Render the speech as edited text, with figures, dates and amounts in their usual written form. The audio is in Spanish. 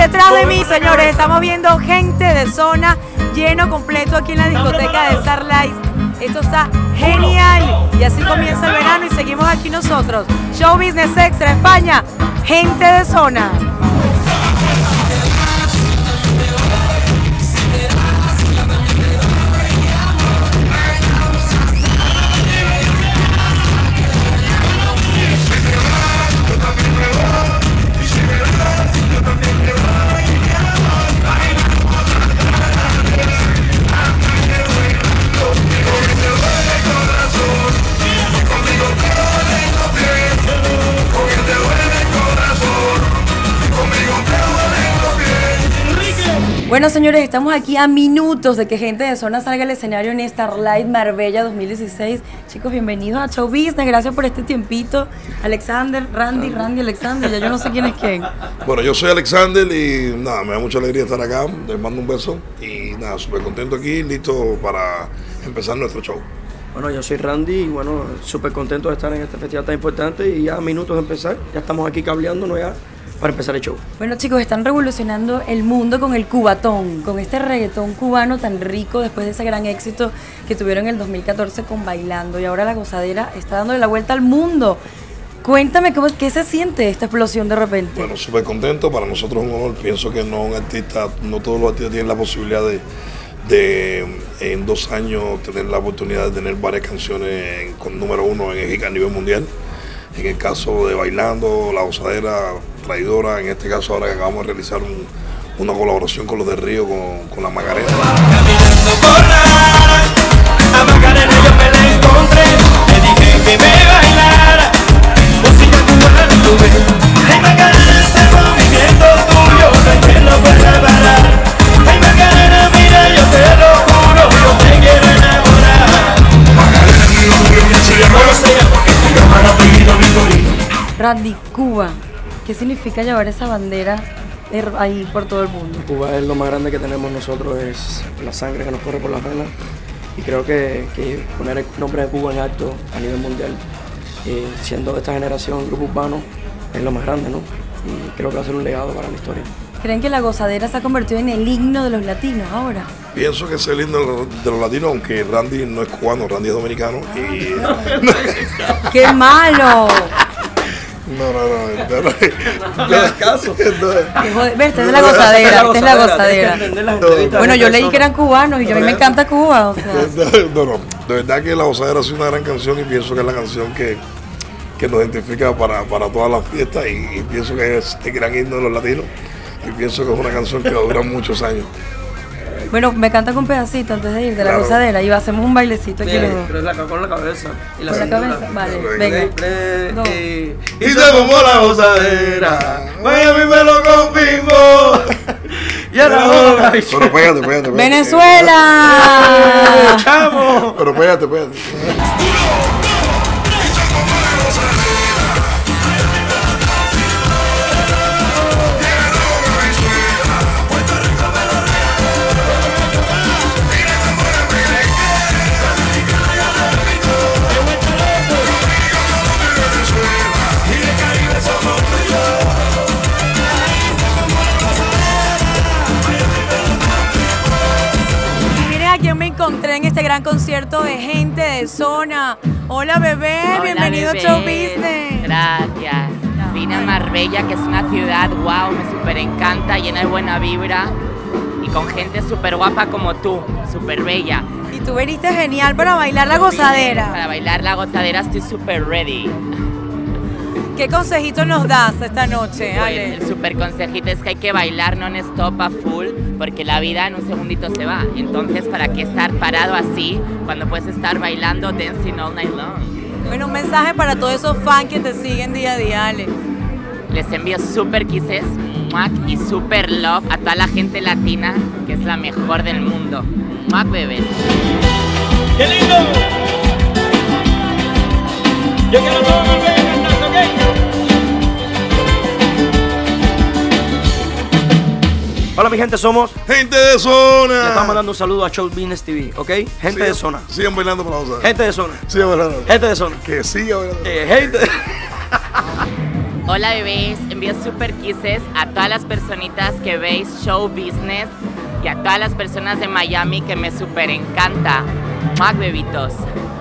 detrás de mí, señores, estamos viendo gente de zona lleno completo aquí en la discoteca de Starlight. Esto está genial. Y así comienza el verano y seguimos aquí nosotros. Show Business Extra España, gente de zona. Bueno, señores, estamos aquí a minutos de que gente de zona salga al escenario en Starlight Marbella 2016. Chicos, bienvenidos a Show Business, gracias por este tiempito. Alexander, Randy, Alexander, ya yo no sé quién es quién. Bueno, yo soy Alexander y nada, me da mucha alegría estar acá, les mando un beso y nada, súper contento aquí, listo para empezar nuestro show. Bueno, yo soy Randy y bueno, súper contento de estar en este festival tan importante y ya a minutos de empezar, ya estamos aquí cableándonos ya para empezar el show. Bueno, chicos, están revolucionando el mundo con el cubatón, con este reggaetón cubano tan rico después de ese gran éxito que tuvieron en el 2014 con Bailando, y ahora la gozadera está dándole la vuelta al mundo. Cuéntame, ¿qué se siente esta explosión de repente? Bueno, súper contento, para nosotros es un honor, pienso que no todos los artistas tienen la posibilidad de en 2 años tener la oportunidad de tener varias canciones con número 1 a nivel mundial. En el caso de Bailando, La Gozadera, Traidora, en este caso ahora que acabamos de realizar una colaboración con los de Río, con la Macarena. Caminando por la Macarena yo me la encontré, le dije que me bailara, música cubana tuve. Ay Macarena, ese movimiento tuyo, que no pueda parar. Ay Macarena, mira yo te lo juro, yo te quiero enamorar. Macarena, mi nombre se llama porque se llama el apellido Victorino. Randy, Cuba, ¿qué significa llevar esa bandera ahí por todo el mundo? Cuba es lo más grande que tenemos nosotros, es la sangre que nos corre por las venas y creo que poner el nombre de Cuba en alto a nivel mundial, siendo de esta generación grupo urbano, es lo más grande, ¿no? Y creo que va a ser un legado para la historia. ¿Creen que la gozadera se ha convertido en el himno de los latinos ahora? Pienso que es el himno de los latinos, aunque Randy no es cubano, Randy es dominicano. Y... ¡Qué malo! No. ¿Qué caso? Esta es la gozadera, Bueno, yo leí que eran cubanos y a mí me encanta Cuba, o sea. No, de verdad que La Gozadera ha sido una gran canción y pienso que es la canción que nos identifica para todas las fiestas y pienso que es el gran himno de los latinos y pienso que es una canción que va a durar muchos años. Bueno, me canta con pedacito antes de ir de la gozadera y hacemos un bailecito aquí los dos. Con la cabeza. Y la ¿Con la cabeza? Vale, venga. Y se formó la gozadera, Miami me lo confirmó. Y ahora Pero pégate. ¡Venezuela! ¡Chamo! Pero pégate. Encontré en este gran concierto de gente de zona. Hola bebé, Hola, bienvenido bebé. a Show Business. Gracias. Vine a Marbella, que es una ciudad, wow, me súper encanta, llena de buena vibra y con gente súper guapa como tú, súper bella. Y tú viniste genial para bailar la gozadera. Para bailar la gozadera estoy súper ready. ¿Qué consejito nos das esta noche, Ale? Pues el súper consejito es que hay que bailar non-stop a full, porque la vida en un segundito se va. Entonces, ¿para qué estar parado así cuando puedes estar bailando dancing all night long? Bueno, un mensaje para todos esos fans que te siguen día a día, Ale. Les envío súper kisses y súper love a toda la gente latina, que es la mejor del mundo. Bebés. ¡Qué lindo! Yo quiero todo Marbella cantando, ¿ok? Hola mi gente, somos Gente de zona. Le estamos mandando un saludo a Show Business TV, ¿ok? Gente de zona. Sigan bailando por La Gozadera. Gente de zona. Sigan bailando. Gente de zona. Que sigan bailando. Gente. Hola bebés, envío super kisses a todas las personitas que veis show business y a todas las personas de Miami que me super encanta. Mac bebitos.